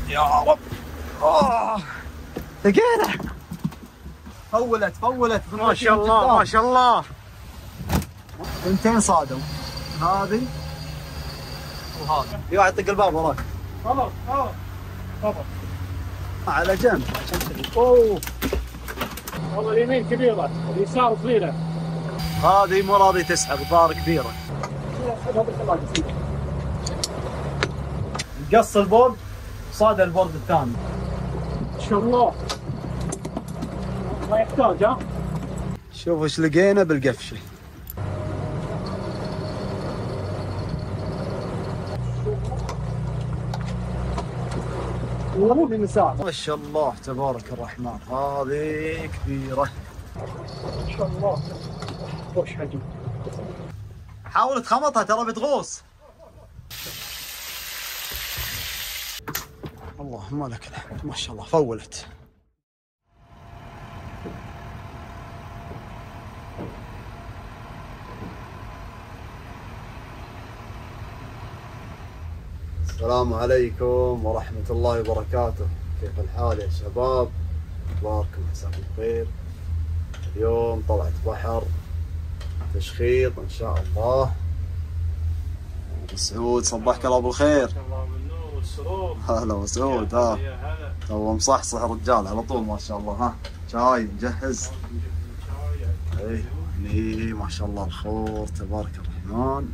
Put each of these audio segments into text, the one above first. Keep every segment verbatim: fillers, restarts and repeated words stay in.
يا رب. اوه لقينا. فولت فولت ما شاء الله ما شاء الله. ثنتين صادوا، هذه وهذه. يقعد يطق الباب وراك. خلاص خلاص خلاص على جنب عشان تشوف. اوه والله اليمين كبيره اليسار صغيره. هذه مو راضي تسحب، الظاهر كبيره. قص البورد صاد البورد الثاني. ما شاء الله ما يحتاج. ها شوف ايش لقينا بالقفشه. ما شاء الله تبارك الرحمن، هذه كبيره ما شاء الله. وش حجم. حاول تخمطها ترى بتغوص. اللهم لك الحمد. ما شاء الله فولت. السلام عليكم ورحمة الله وبركاته. كيف الحال يا شباب؟ أخباركم؟ عساكم بخير. اليوم طلعت بحر تشخيط إن شاء الله. سعود صبحك الله بالخير. الله بالنور والسرور. هلا وسعود. ها تو مصحصح الرجال على طول ما شاء الله. ها شاي مجهز. اي هني ما شاء الله الخور تبارك الرحمن.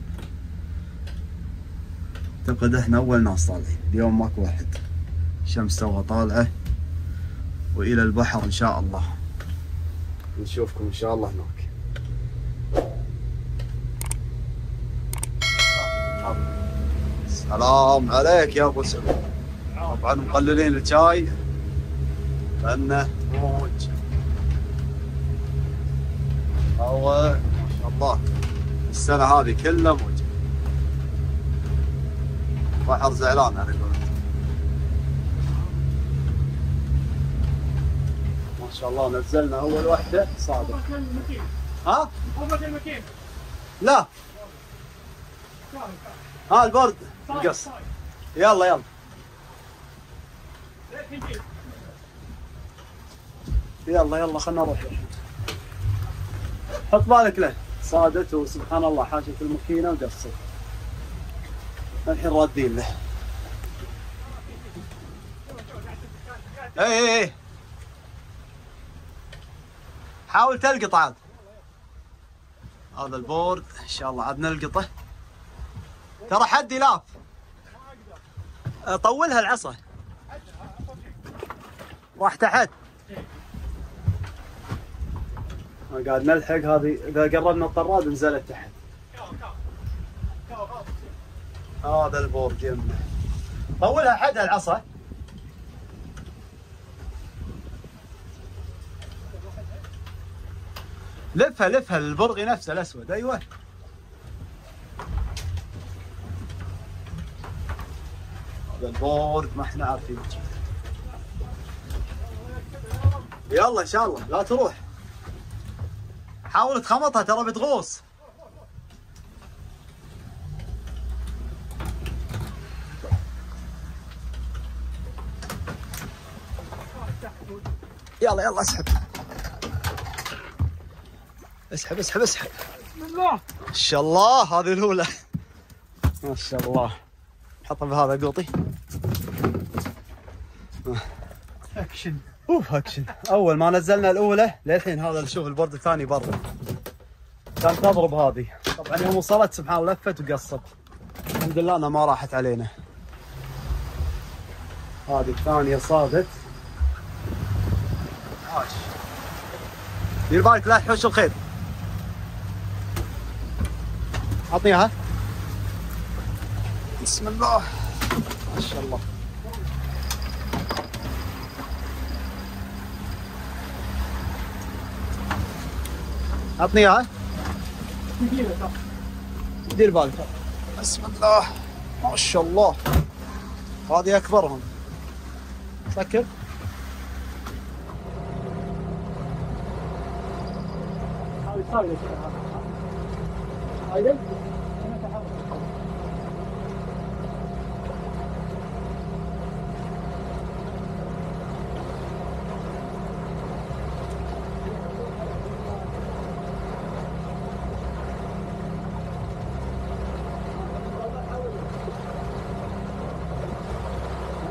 اعتقد احنا اول ناس طالعين اليوم، ماكو واحد. الشمس توها طالعه والى البحر ان شاء الله. نشوفكم ان شاء الله هناك. السلام عليك يا ابو سعود. طبعا مقللين الشاي لانه موج. هو ما شاء الله السنه هذه كلها موج. بحر زعلان على قولتهم. ما شاء الله نزلنا اول وحده صادق. ها؟ لا ها البرد القص. يلا يلا يلا يلا خلنا نروح. حط بالك له صادت وسبحان الله حاشت الماكينه وقصت. الحين رادين له. اي اي اي حاول تلقط عاد. هذا البورد ان شاء الله عاد نلقطه. ترى حدي لاف. طولها العصا راح تحت. قاعد نلحق هذه. اذا قربنا الطراد نزلت تحت. هذا البورد يمه. طولها حدها العصا. لفها لفها البرغي نفسه الاسود. ايوه هذا البورد ما احنا عارفين. يلا ان شاء الله لا تروح. حاول تخمطها ترى بتغوص. يلا يلا اسحب اسحب اسحب اسحب. بسم الله ما شاء الله هذه الاولى. ما شاء الله. حطها بهذا قوطي. اكشن. اوف اكشن. اول ما نزلنا الاولى للحين هذا نشوف البورد الثاني برا. كانت تضرب هذه. طبعا يوم وصلت سبحان الله لفت وقصت. الحمد لله انها ما راحت علينا. هذه الثانية صادت. عاش. دير بالك لا تحوش الخيط. عطني اياها. بسم الله ما شاء الله. عطني اياها. دير بالك. بسم الله ما شاء الله. هذه اكبرهم. سكر.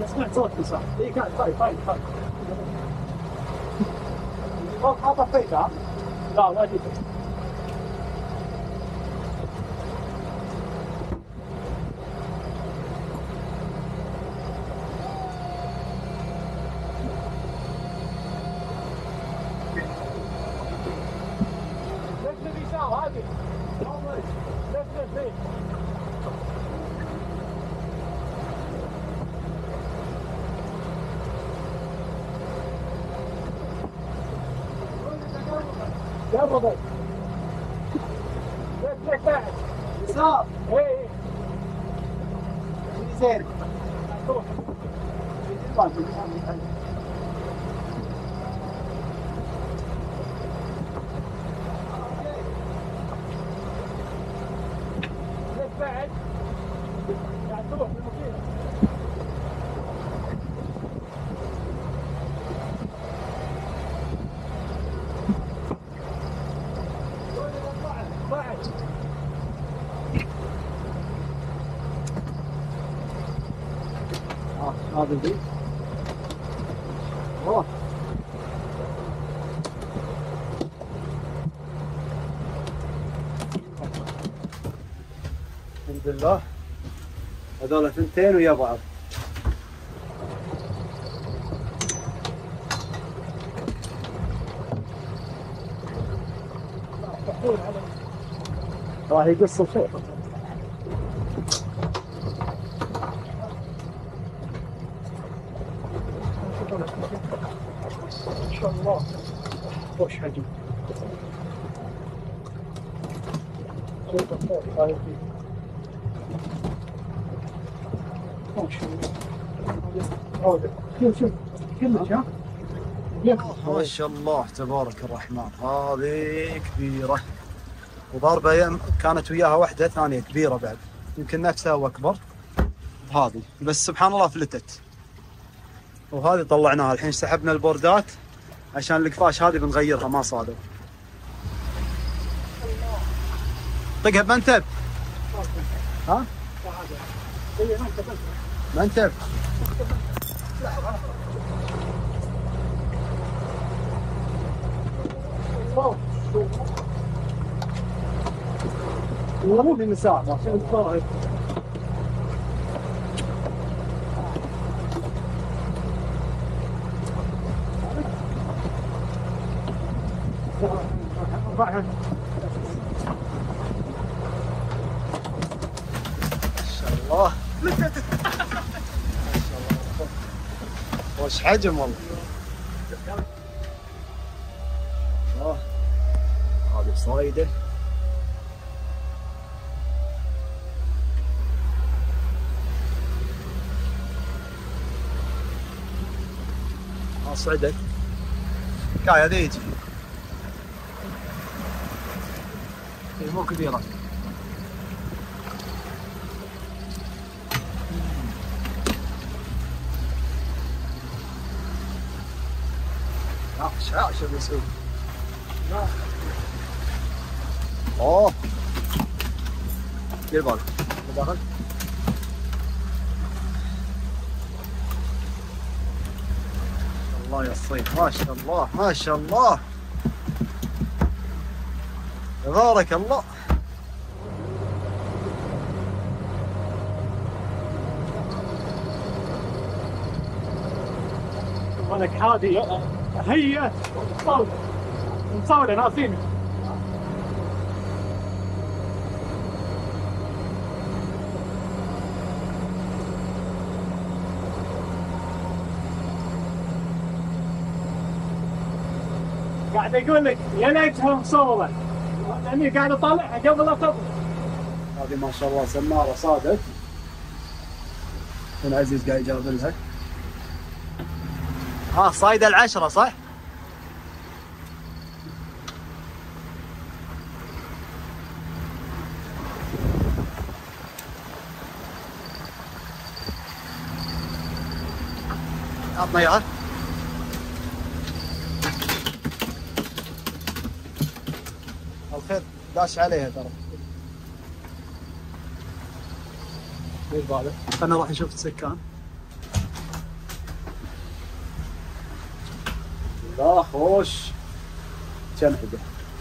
انا سمعت صوت يسار. اي كان طيب طيب طيب. ما طفيت ها؟ لا ما جيت. لف اليسار هذه. لف لف لف. قبل لف لف بعد. يسار. اي اي. زين. روح. لف بعد. قاعد تروح بالمكينة. بعد. هذا البيت. والله. الحمد لله. هذول ثنتين ويا بعض. راح يقص الخير. ما شاء الله. وش حجم. شوف الخير هاي فيه. ما شاء الله. شوف شوف كلش ها. ما شاء الله تبارك الرحمن. هذه كبيرة وضربة يم- كانت وياها واحدة ثانية كبيرة بعد يمكن نفسها واكبر. هذه بس سبحان الله فلتت. وهذه طلعناها الحين سحبنا البوردات عشان القفاش هذه بنغيرها ما صادوا. طقها بمنتب. ها؟ منتب. والله مو في مساحة عشان الفار. الله. ما شاء الله. وش حجم والله. الله. هذه صايدة. ما صعدت. كاي هذه يجي. هي مو كبيرة. عاش عاش ابو سعود. اوه دير بالك داخل. الله يا الصيد ما شاء الله ما شاء الله تبارك الله. ولك حادي هي مصور مصور ناصين. قاعد اقول لك يا ليتها مصوره لاني قاعد اطالعها قبل لا تطلع. هذه ما شاء الله سمارة صادت. كان عزيز قاعد يجرب لها. ها صايدة العشرة صح؟ عطنا اياها. الخير داش عليها ترى. دير بالك. خلنا نروح نشوف السكان. لا خوش شنحده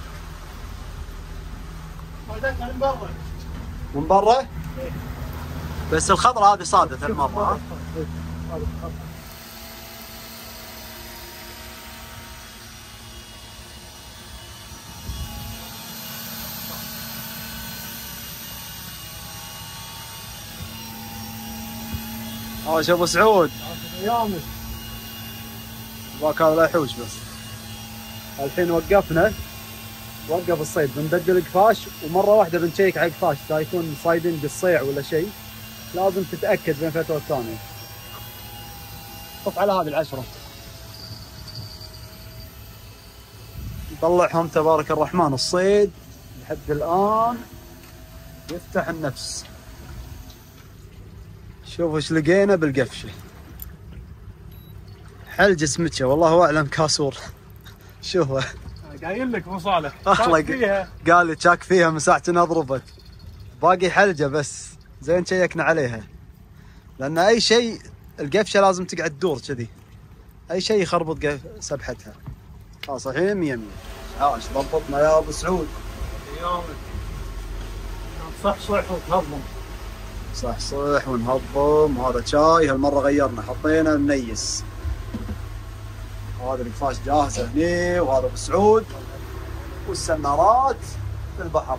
من برا. من برا؟ بس الخضرة هذه صادت المرة. ها شوف ابو سعود يامك باك هذا لا يحوش. بس الحين وقفنا، وقف الصيد بنبدل القفاش، ومره واحده بنشيك على القفاش اذا يكون صايدين بالصيع ولا شيء، لازم تتاكد بين فتره والثانيه. طف على هذه العشره نطلعهم تبارك الرحمن. الصيد لحد الان يفتح النفس. شوفوا ايش لقينا بالقفشه، حلج اسمتشه والله اعلم كاسور. شوفوا قايل لك ابو صالح اخلق فيها. قال لي شاك فيها من ساعة اضربت، باقي حلجه بس زين شيكنا عليها، لان اي شيء القفشه لازم تقعد تدور كذي، اي شيء يخربط قف... سبحتها. خلاص الحين مية مية. عاش ضبطنا يا ابو سعود. يامك صح صح وتهضم. صح صح ونهضم. وهذا شاي هالمره غيرنا، حطينا منيس. هذا القفاش جاهزه هني، وهذا ابو سعود، والسنارات في البحر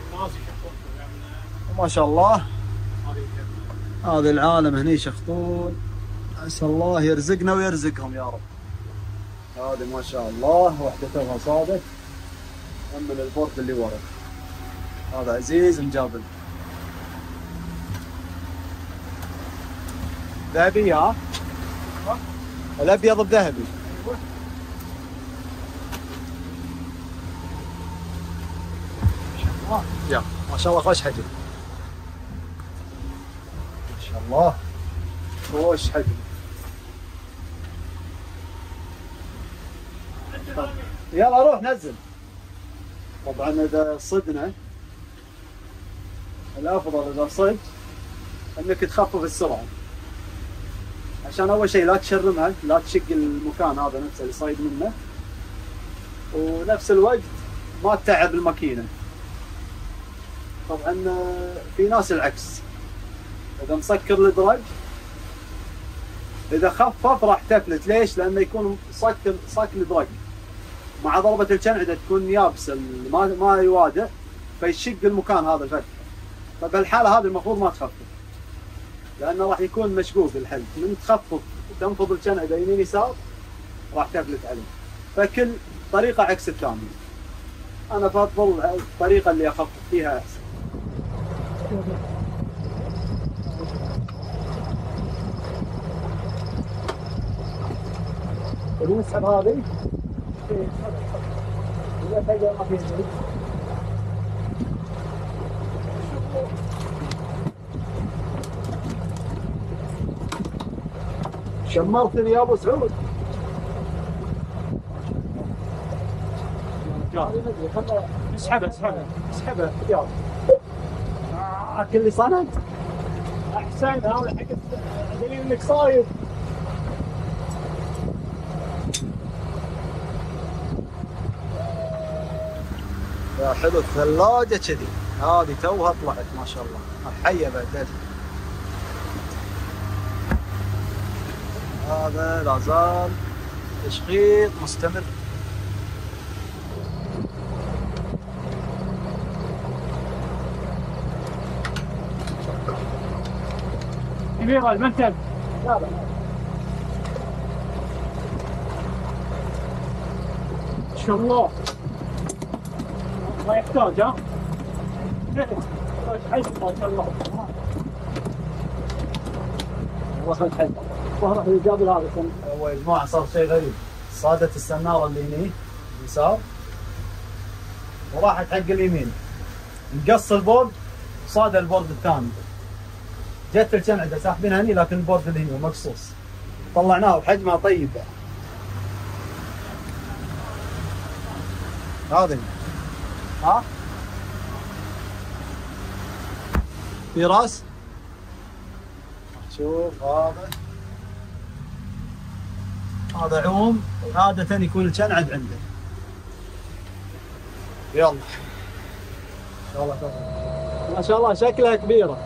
ما شاء الله. هذا العالم هني شخطون، اسال الله يرزقنا ويرزقهم يا رب. هذه ما شاء الله واحده توها صادت من البورد اللي ورا. هذا عزيز مجابل ذهبي. ها الابيض بذهبي. يا ما شاء الله خوش حجم، ما شاء الله خوش حجم. يلا روح نزل. طبعا اذا صدنا الافضل اذا صد انك تخفف السرعه، عشان اول شيء لا تشرمها، لا تشق المكان هذا نفسه اللي صايد منه، ونفس الوقت ما تتعب الماكينه. طبعا في ناس العكس، اذا مسكر الدرج اذا خفف راح تفلت. ليش؟ لانه يكون صك صك الدرج مع ضربه الشنعده تكون يابسه، ما ما يوادع، فيشق المكان هذا الفتحه. فبالحاله هذه المفروض ما تخفف، لانه راح يكون مشقوق الحلق. من تخفف وتنفض الشنعده يمين يسار راح تفلت عليه. فكل طريقه عكس الثانيه. انا بفضل الطريقه اللي اخفف فيها احسن. ونسحب هذه إذا تلقى ما في شيء. شمرتني يا ابو سعود. اسحبها اسحبها اسحبها يلا. آه كل اللي صنعت احسن. هذا حق دليل انك صايد. يا حلو الثلاجة كذي. هذه توها طلعت ما شاء الله، حية بعد. هذا لا زال تشغيل مستمر. كبيرة المكتب. لا لا ما شاء الله ما يحتاج. ها حجم ما شاء الله. والله الحين ظهر اللي قبل هذا كان هو يا جماعه صار شيء غريب. صادت السناره اللي هني اليسار وراحت حق اليمين، نقص البورد صاد البورد الثاني. جت الشنعده ساحبينها هني، لكن البورد اللي هنا مقصوص طلعناه بحجمها طيب. هذا ها في راس. شوف هذا هذا عوم عادة يكون الكنعد عنده. يلا ما شاء الله شكلها كبيرة.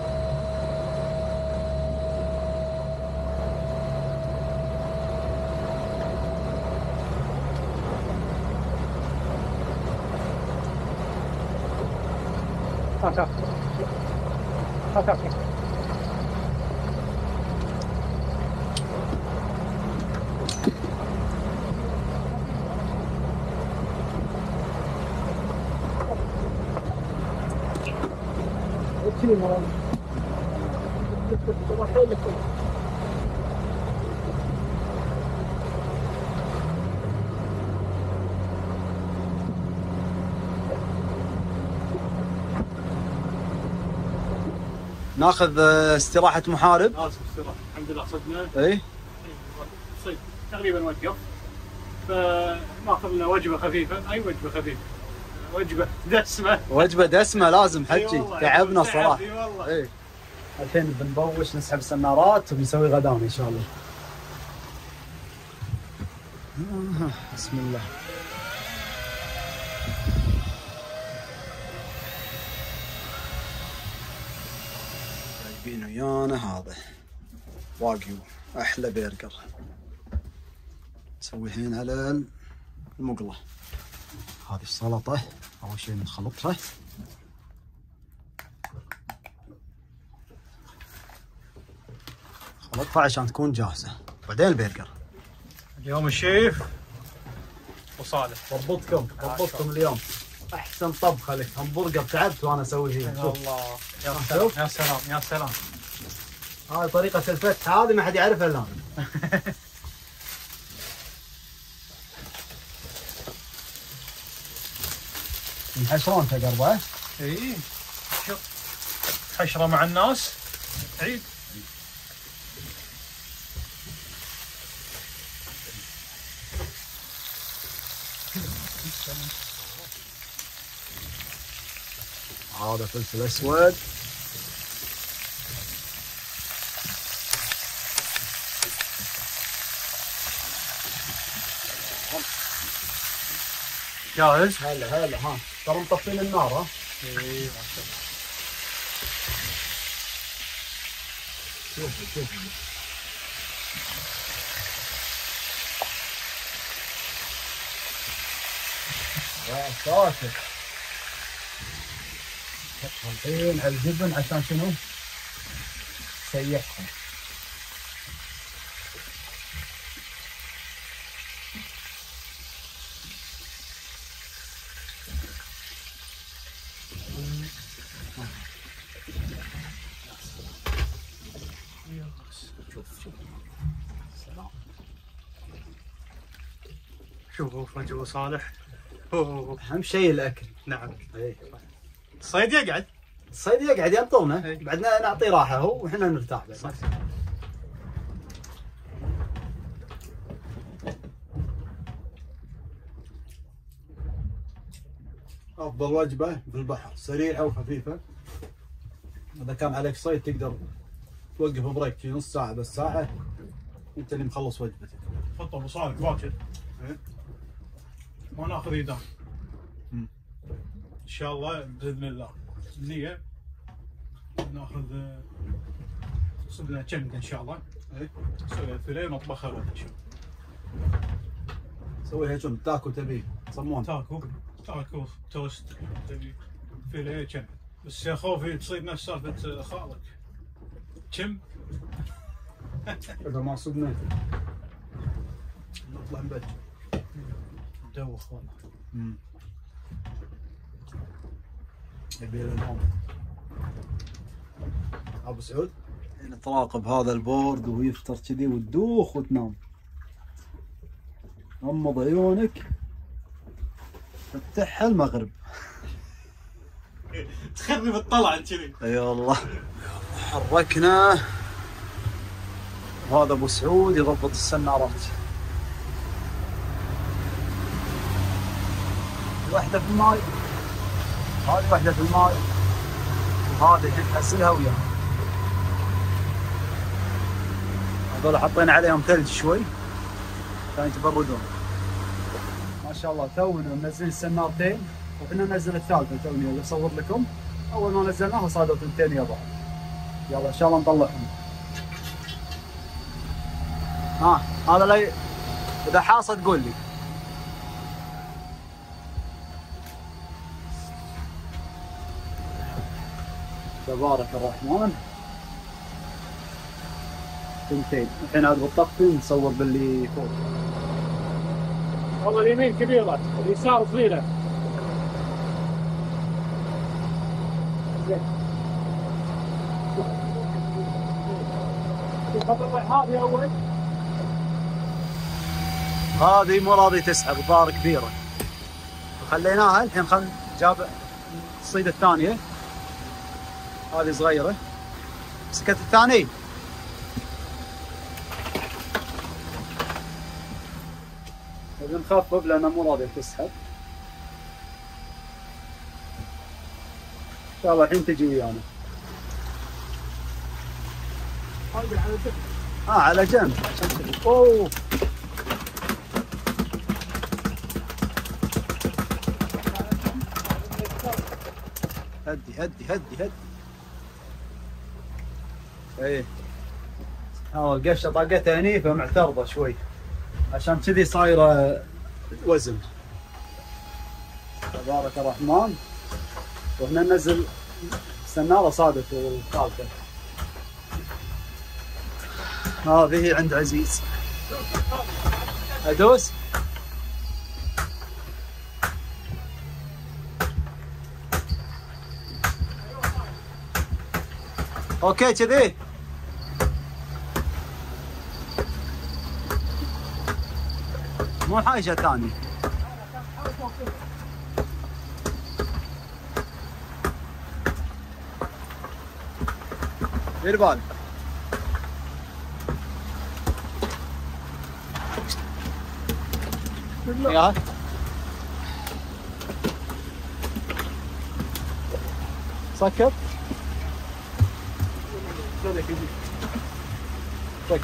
ها ها ها ها. ناخذ استراحة محارب. لازم استراحة. الحمد لله صدنا. اي صيد تقريبا وقف، فناخذ لنا وجبة خفيفة. اي وجبة خفيفة، وجبة دسمة. وجبة دسمة لازم حجي، تعبنا صراحة. اي والله. اي الحين بنبوش نسحب السنارات وبنسوي غدانا ان شاء الله. بسم الله. جايبين ويانا هذا واقيو احلى برجر، نسوي الحين على المقله. هذه السلطه اول شيء نخلطها. خلطها عشان تكون جاهزه، بعدين البرجر. اليوم الشيف وصالح ضبطكم ضبطكم اليوم. احسن طبخه لك همبرجر، تعبت وانا اسوي فيه. الله يا سلام يا سلام يا سلام. هاي طريقه الفتح، هذه ما حد يعرفها الا انا. ينحشرون تقربه. اي حشره مع الناس عيد. هذا فلفل اسود. جاهز؟ هلا هلا ها ترى مطفين النار. ها اي ما شاء الله. شوف شوف يا ساتر. الحين على الجبن عشان شنو؟ سيحهم. شوف شوف شوف رجل صالح. أوه. اهم شيء الاكل. نعم. ايه الصيد يقعد. الصيد يقعد ينطرنا، إيه. بعدنا نعطيه راحه هو وإحنا نرتاح بس. صح. افضل وجبه في البحر، سريعه وخفيفه. اذا كان عليك صيد تقدر توقف بريك في نص ساعه بس ساعه انت اللي مخلص وجبتك. حط ابو صالح باكر. إيه. ما ناخذ ايدام. مم. ان شاء الله باذن الله. النية ناخذ صدنا كم ان شاء الله. ايه نسوي فيليه ونطبخها ان شاء الله. سويها كم تاكو تبي صمون. تاكو تاكو توست تبي فيليه كم. بس يا خوفي تصير نفس سالفه خالك. كم اذا ما صدنا نطلع نبج. ندوخ والله. امم يبي لهم ابو سعود هنا تراقب هذا البورد ويفطر كذي وتدوخ وتنام. غمض عيونك فتحها المغرب. تخرب الطلعه كذي. اي والله. حركنا وهذا ابو سعود يضبط السنارات. واحدة في الماء، هذه واحدة في الماء، وهذه تتحسلها وياها. هذول حطينا عليهم ثلج شوي عشان يتبردون. ما شاء الله تونا منزلين السنارتين وكنا ننزل الثالثه توني اللي اصور لكم. اول ما نزلناها صادوا ثنتين يا بعض. يلا ان شاء الله نطلعهم. ها هذا لي اذا حاصل قول لي. تبارك الرحمن. ثنتين الحين عاد بالطفي نصور باللي فوق. والله اليمين كبيرة، اليسار صغيرة. هذه أول. هذه مو راضي تسحب ضار كبيرة. وخليناها الحين خل جاب الصيدة الثانية. هذه صغيرة. مسكت الثاني. نخفف لأنها مو راضية تسحب. إن شاء الله الحين تجي ويانا. هذه على جنب. آه على جنب عشان تجي. أوه. هدي هدي هدي هدي. إيه. ها القشة طاقتها هني فمعترضة شوي. عشان كذي صايرة وزن. تبارك الرحمن. وهنا ننزل السنارة صادت الثالثة. هذه عند عزيز. ادوس. اوكي كذي. مو حاجة ثانية. دير بالك. يا سكر. سكر.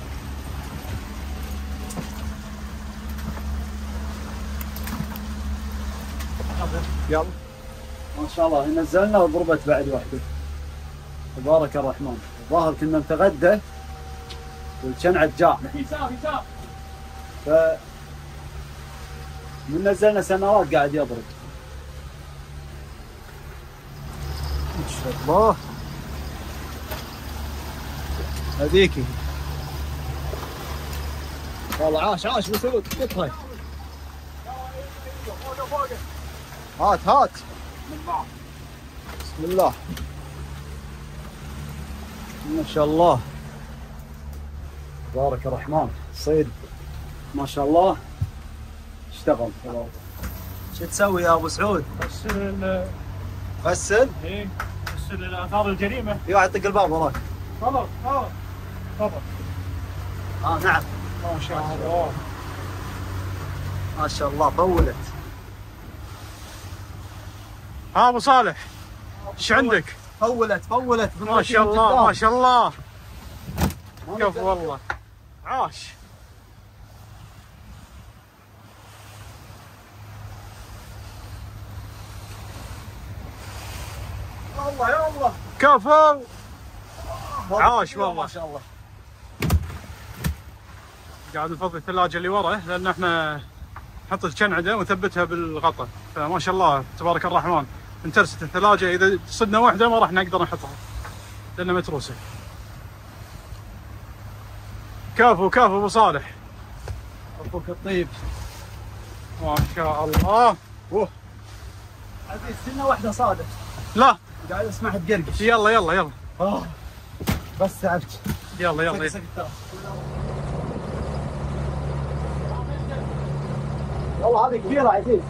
يلا ما شاء الله نزلنا وضربت بعد واحدة. تبارك الرحمن. الظاهر كنا نتغدى والشنعة جاء. يسار يسار. ف من نزلنا سنوات قاعد يضرب. ما شاء الله. هذيكي. والله عاش عاش بسعود قطها. هات هات. بسم الله. ما شاء الله. تبارك الرحمن. صيد ما شاء الله اشتغل. شو تسوي يا ابو سعود؟ غسل. غسل؟ ايه غسل اثار الجريمه. في واحد طق الباب وراك. تفضل تفضل تفضل. اه نعم. ما شاء الله. ما شاء الله طولت. ها ابو صالح ايش عندك؟ طولت طولت. ما شاء الله ما شاء الله. كفو والله. عاش. الله يا الله. كفو. عاش والله. ما شاء الله. قاعد نفضي الثلاجه اللي ورا لان احنا نحط الشنعده ونثبتها بالغطاء، فما شاء الله تبارك الرحمن انترست الثلاجه. اذا صدنا واحده ما راح نقدر نحطها لانها متروسه. كفو كفو ابو صالح. ابوك الطيب. ما شاء الله. اوه عزيز سنه واحده صادت. لا قاعد اسمعها تقرقش. يلا يلا يلا. اه بس تعبت. يلا يلا, يلا. والله هذه كبيره عزيز.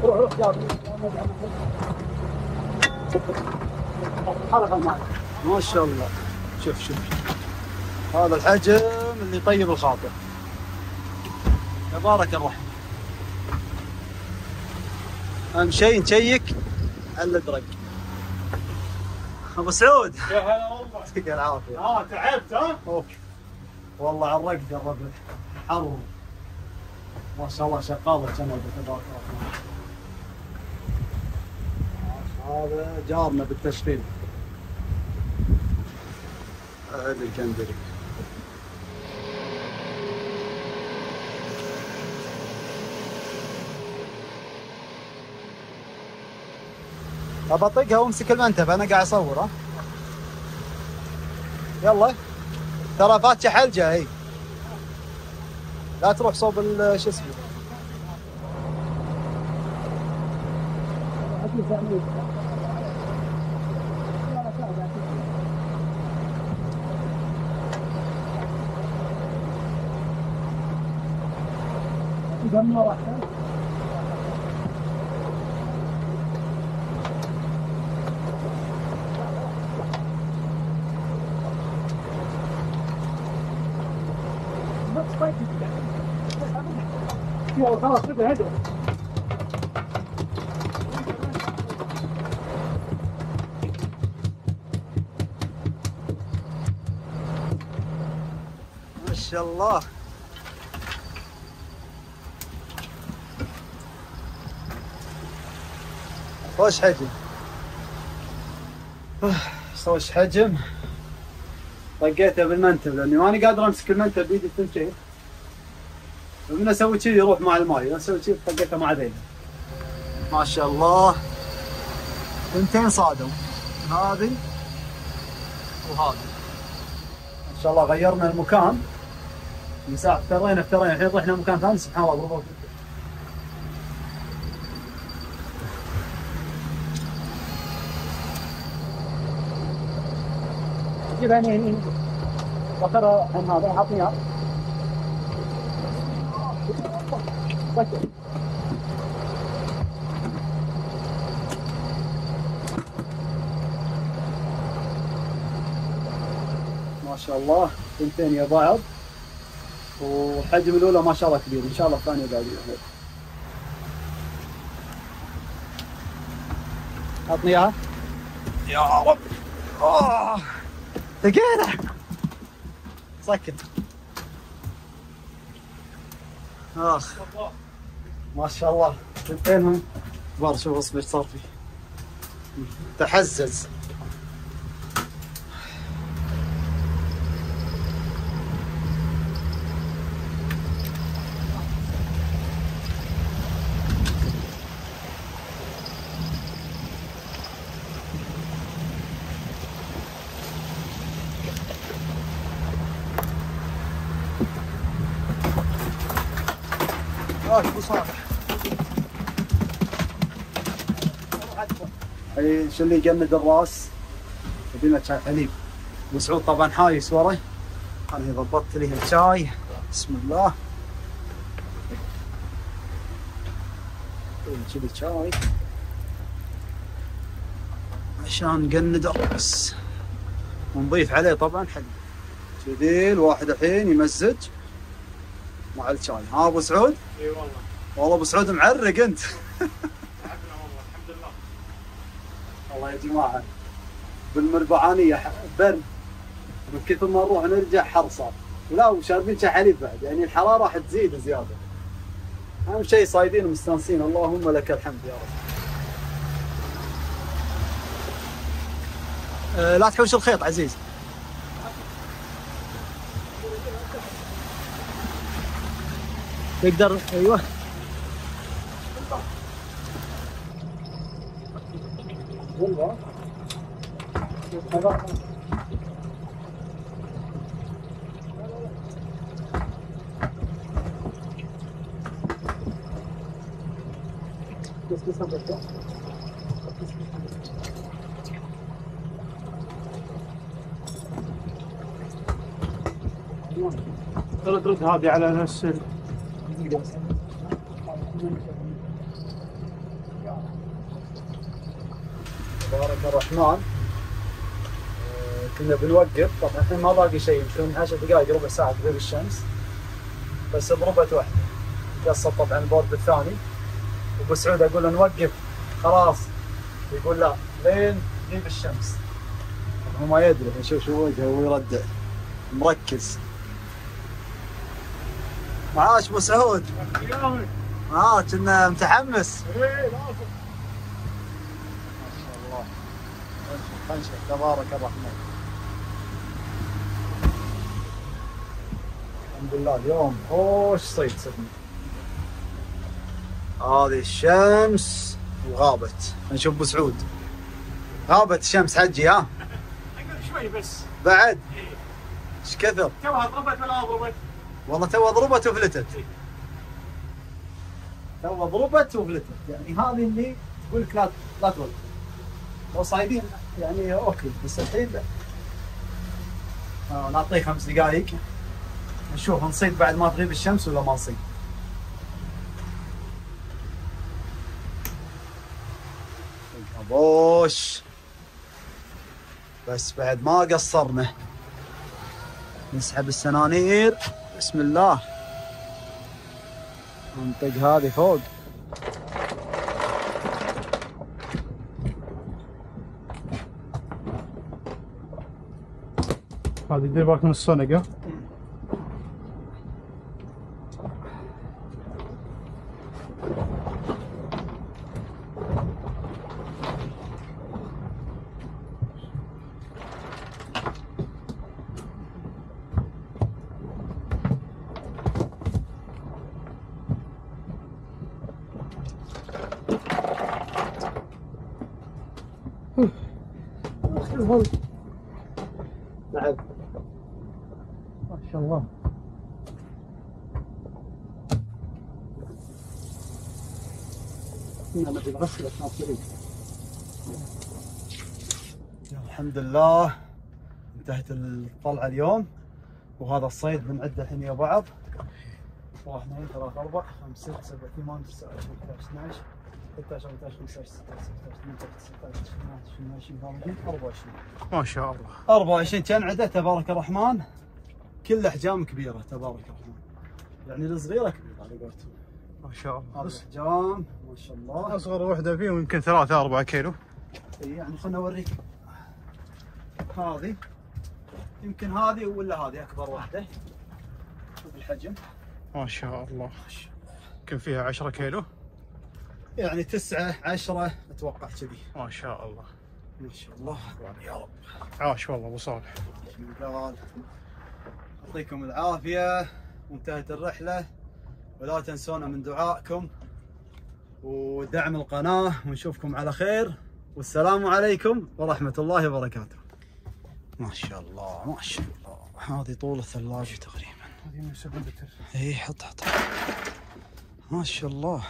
ما شاء الله. شوف شوف هذا الحجم اللي يطيب الخاطر. تبارك الرحمن. اهم شيء نشيك على الادرق. ابو سعود يا هلا والله. يعطيك العافيه. اه تعبت ها؟ أوف. والله عرقت قرب حر. ما شاء الله شغاله كنبه تبارك الرحمن. هذا جارنا بالتشغيل. هذا الكندري. ابى اطقها وامسك المنتف انا قاعد اصور. ها يلا ترى فاتشه حلجه هي. لا تروح صوب شو اسمه. خلاص كذا هدى. ما شاء الله. خوش حجم. خوش حجم. طقيته بالمنتف لاني ماني قادر امسك المنتف بيدي الثنتين. من اسوي كذي يروح مع الماي، اسوي كذي طقيته مع ذيله. ما شاء الله. ثنتين صادوا. هذه وهذه. ما شاء الله غيرنا المكان. من ساعة افترينا افترينا الحين رحنا مكان ثاني سبحان الله بالضبط. جيب هني هني وترى ان هذا حاطينها. ما شاء الله ثنتين يا بعض. والحجم الاولى ما شاء الله كبير، ان شاء الله الثانيه بعد. عطني اياها يا رب. اوه ثقيله. سكت. اخ ما شاء الله ثنتينهم كبار. شوف اصبر ايش صار فيه. تحزز. ابو صالح شو اللي يجمد الراس يبينا شاي حليب. ابو سعود طبعا حايس وري. انا ضبطت لي الشاي. بسم الله. كذي شاي عشان نقند الراس ونضيف عليه طبعا حليب. كذي الواحد الحين يمزج مع الشاي. ها ابو سعود؟ اي والله. والله ابو سعود معرق انت. تعبنا والله الحمد لله. والله يا جماعه بالمربعانيه برد من كثر ما نروح نرجع حر صار. ولا وشاربين شاي حليب بعد، يعني الحراره راح تزيد زياده. اهم شيء صايدين ومستانسين. اللهم لك الحمد يا رب. أه لا تحوش الخيط عزيز. تقدر ايوه. والله بس بس ترد رد هذه على نفس تبارك الرحمن. آه كنا بنوقف، طبعا الحين ما باقي شيء، يمكن عشر دقائق ربع ساعة تغيب الشمس، بس بربة واحدة قصت طبعا البورد الثاني، وابو سعود اقول له نوقف خلاص، يقول لا لين تغيب الشمس. هو ما يدري، شوف شو وجهه ويردع مركز. معاش ابو سعود؟ اه كنا متحمس. ايه لازم. ما شاء الله. خنشة خنشة تبارك الرحمن. الحمد لله اليوم خوش صيد صدق. هذه الشمس وغابت. نشوف ابو سعود. غابت الشمس حجي ها؟ اقل شوي بس. بعد؟ ايه. ايش كثر؟ توها ضربت ولا ضربت؟ والله توها ضربت وفلتت. توها ضربت وفلتت، يعني هذه اللي تقول لك لا لا توقف. لو صايدين يعني اوكي، بس الحين لا. آه نعطيه خمس دقائق نشوف نصيد بعد ما تغيب الشمس ولا ما نصيد. ابوش بس بعد ما قصرنا. نسحب السنانير بسم الله، ننطق هذه فوق. هذه دير بالك من السونق. نعم ما شاء الله. الحمد لله انتهت الطلعة اليوم، وهذا الصيد بنعده الحين يا بعض. واحد اثنين ثلاثة أربعة خمسة ستة سبعة ثمانية تسعة عشرة احد عشر اثنا عشر ثلاثة عشر أربعة عشر خمسة عشر ستة عشر سبعة عشر ثمانية عشر تسعة عشر عشرين واحد وعشرين اثنين وعشرين أربعة وعشرين. ما شاء الله. أربعة وعشرين كنعده تبارك الرحمن، كل احجام كبيرة تبارك الرحمن، يعني الصغيرة كبيرة على قولتهم. ما شاء الله. هذه احجام ما شاء الله. اصغر وحده فيهم يمكن ثلاثة أربعة كيلو. اي يعني خلنا اوريك. هذه يمكن هذه ولا هذه اكبر واحده. شوف الحجم ما شاء الله. يمكن فيها عشرة كيلو. يعني تسعة عشرة اتوقع كذي. ما شاء الله. ما شاء الله يا رب. عاش والله ابو صالح. قال يعطيكم العافيه، وانتهت الرحله، ولا تنسونا من دعائكم ودعم القناه، ونشوفكم على خير، والسلام عليكم ورحمه الله وبركاته. ما شاء الله ما شاء الله. هذه طول الثلاجه تقريبا. هذه من سبعة لتر. اي حط حط. ما شاء الله.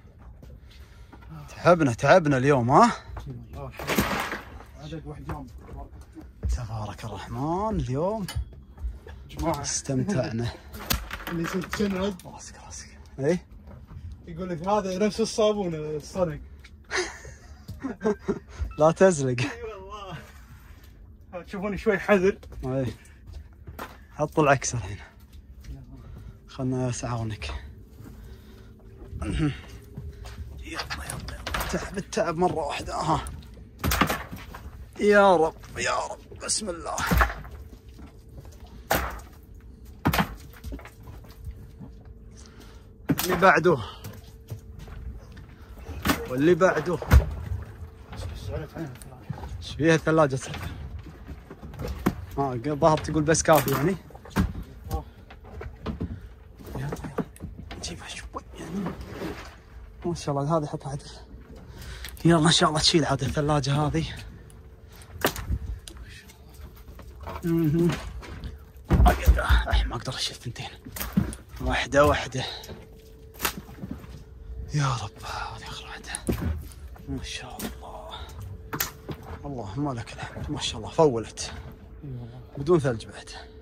تعبنا تعبنا اليوم ها؟ عدد واحجام تبارك الرحمن اليوم جماعة استمتعنا. اللي يصير تشنعد راسك راسك. اي يقول لك هذا نفس الصابون الصنق. لا تزلق. اي والله. تشوفوني شوي حذر. اي حط العكس الحين. خلنا اسعونك. يلا يلا تعب التعب مرة واحدة ها. يا رب يا رب بسم الله. اللي بعده واللي بعده. ايش فيها الثلاجة تصير؟ ها الظاهر تقول بس كافي يعني. جيبها شوي يعني. ما شاء الله هذه حطها عدل. يلا ان شاء الله تشيل عاد الثلاجة هذه. اها ما اقدر ما اقدر اشيل ثنتين. واحدة واحدة. يا رب هذه اخر واحدة. ما شاء الله. اللهم لك الحمد ما شاء الله فولت بدون ثلج بعد.